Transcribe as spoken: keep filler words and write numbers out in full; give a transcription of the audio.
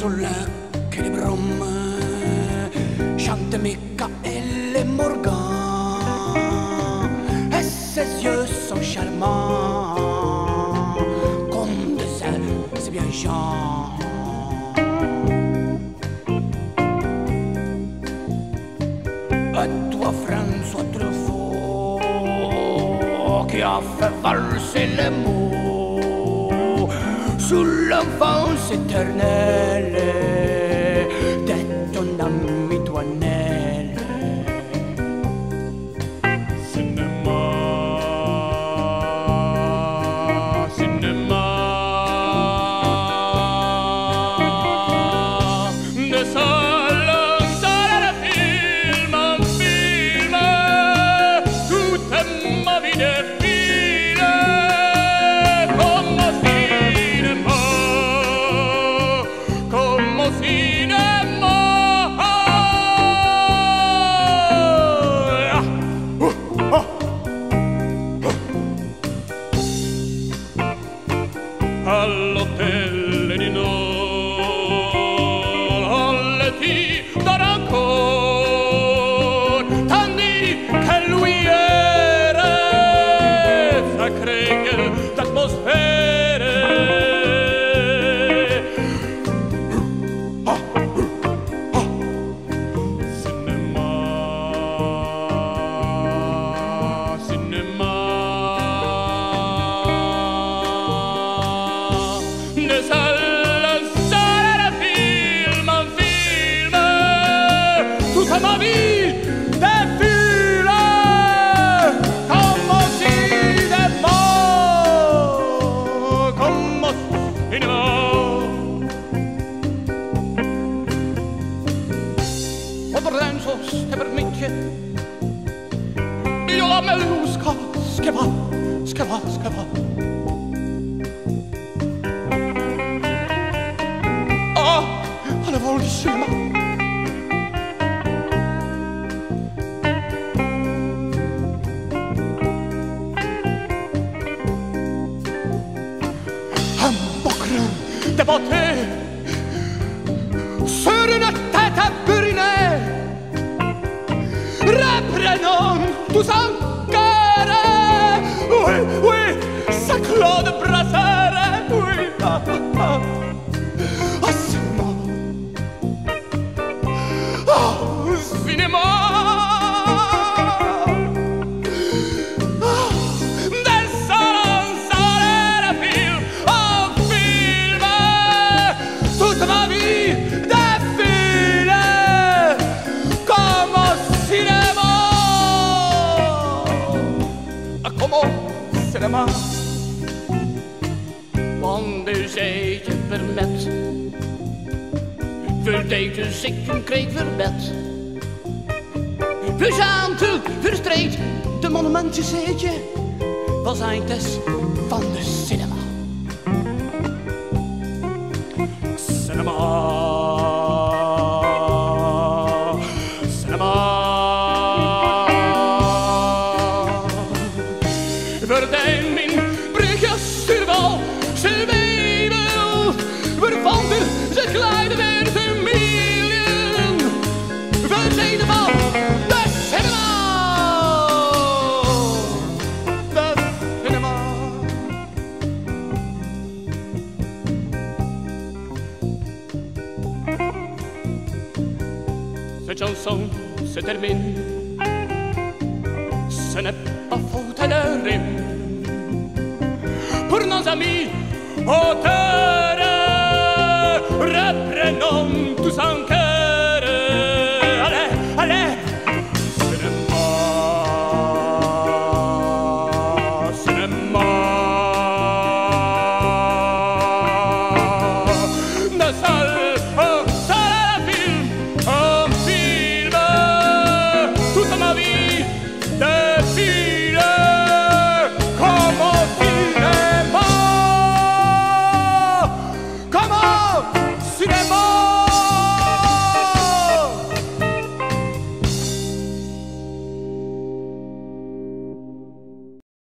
Oleg et les Bromes chantent Michael et Morgan, et ses yeux sont charmants comme des ailes, c'est bien Jean. Et toi François Truffaut qui a fait valser les mots sous l'enfance éternelle de ton ami Toinelle. Cinéma, cinéma, ne seul un seul film, un film, toute ma vie défile comme au cinéma, comme au cinéma. All'hotel di non alletti d'ancor tandis che lui era sacré d'atmosfere. Cinéma, cinéma, ne seul un seul film, un film, toute ma vie défile comme au cinéma, comme au cinéma. Od Renzo se permette, io la melusca, che va, che va, che va. Ah, alla volissima. Un bocrin de beauté sur une tête burinée, reprenons tous en cœur. Oui, oui, c'est Claude Brasseur. Oui, ah, ah, ah. Ah, cinéma. Ah, cinéma. Ah, del salon, salon, film, un film, toute ma vie défile comme au cinéma. Ah, comme au cinéma. Wanneer zij je vermet, verdeed dus ik een kreeg verbed. Verzantel, verstreed, de monumenten zeetje, was eindjes van de cinema. Cinema, cinema, verdijn mijn brugjes surval, ze weven, vervonden, ze glijden weer te miljoen. Verzeden van de cinema, de cinema. Cette chanson se termine, ce n'est pas faute de rime. Pour nos amis auteurs, reprenons tous en cœur.